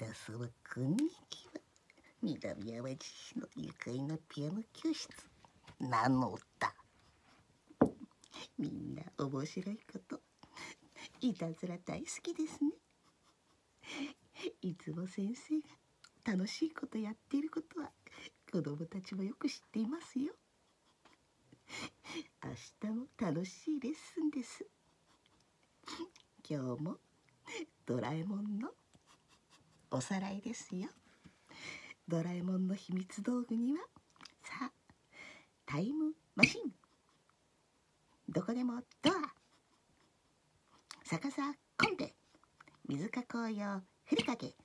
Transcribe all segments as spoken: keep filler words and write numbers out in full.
だそうはこんにちは。南淡路市の愉快なピアノ教室なのだ。みんな面白いこと、いたずら大好きですね。いつも先生が楽しいことやっていることは子供たちもよく知っていますよ。明日も楽しいレッスンです。今日もドラえもんのおさらいですよ。ドラえもんの秘密道具には、さあ、タイムマシン、どこでもドア、逆さコンペ、水加工用ふりかけ、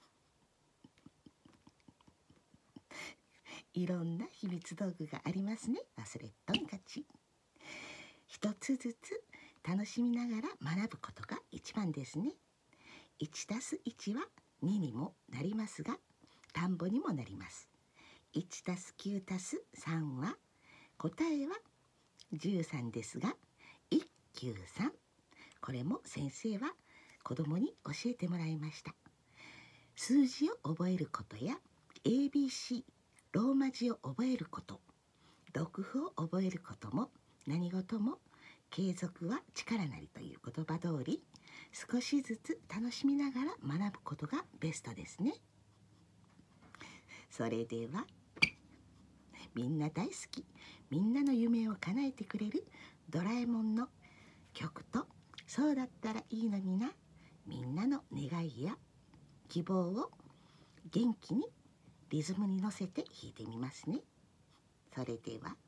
いろんな秘密道具がありますね。忘れっとんかち。一つずつ楽しみながら学ぶことが一番ですね。いちたすいちはににもなりますが、単語にもなります。いちたすきゅうたすさんは答えはじゅうさんですが、いちきゅうさん、これも先生は子供に教えてもらいました。数字を覚えることや エービーシー ローマ字を覚えること、読譜を覚えることも何事も継続は力なりという言葉通り、少しずつ楽しみながら学ぶことがベストですね。それでは、みんな大好き、みんなの夢を叶えてくれるドラえもんの曲と、そうだったらいいのにな、みんなの願いや希望を元気にリズムに乗せて弾いてみますね。それでは。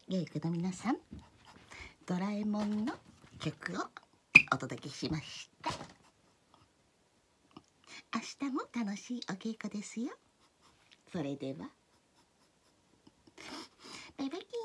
芸妓の皆さん、ドラえもんの曲をお届けしました。明日も楽しいお稽古ですよ。それではバイバイキン。